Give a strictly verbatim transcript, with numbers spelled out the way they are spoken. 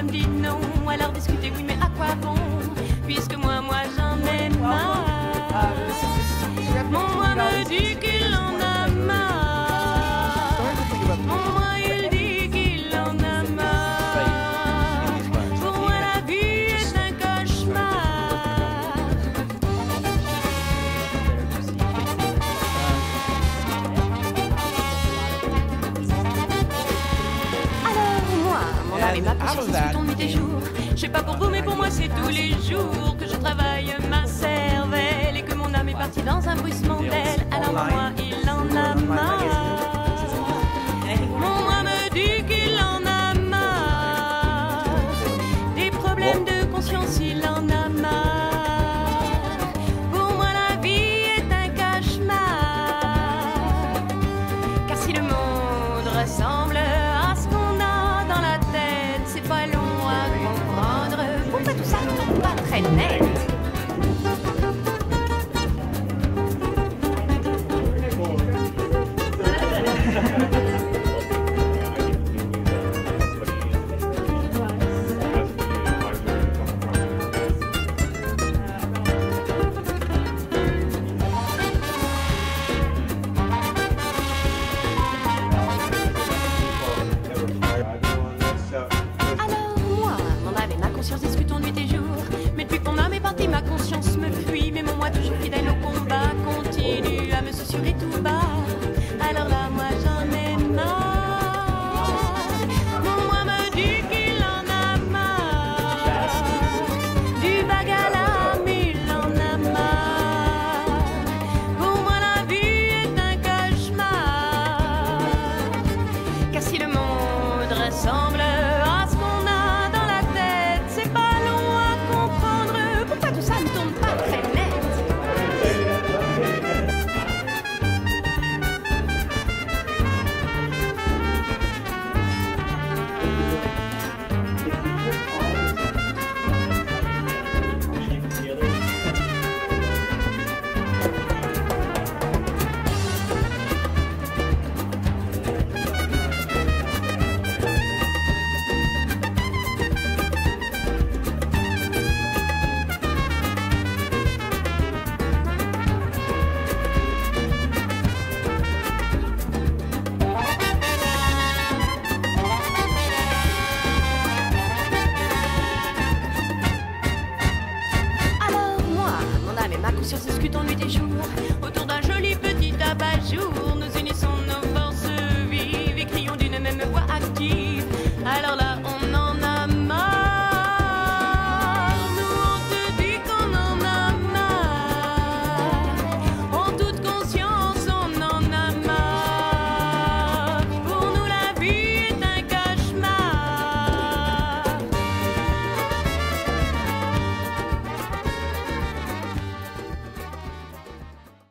me dit non. Alors discuter, oui, mais à quoi bon? Puisque moi, moi, j'en ai marre. Mon moi me dit qu'il en a marre. Mon moi, il dit qu'il en a marre. Pour moi, la vie est un cauchemar. Alors, moi, mon âme et ma conscience discutons nuit et jour. Je sais pas pour vous, mais pour moi, c'est tous les jours que je travaille ma cervelle et que mon âme est partie dans un bruissement d'aile. Alors moi, il en a marre. Mon moi me dit qu'il en a marre. Des problèmes de conscience, il en a marre. Pour moi, la vie est un cauchemar. Car si le monde ressemble à ce qu'on a dans la tête, c'est pas long à comprendre. Pourquoi tout ça ne tombe pas très net? Ressemble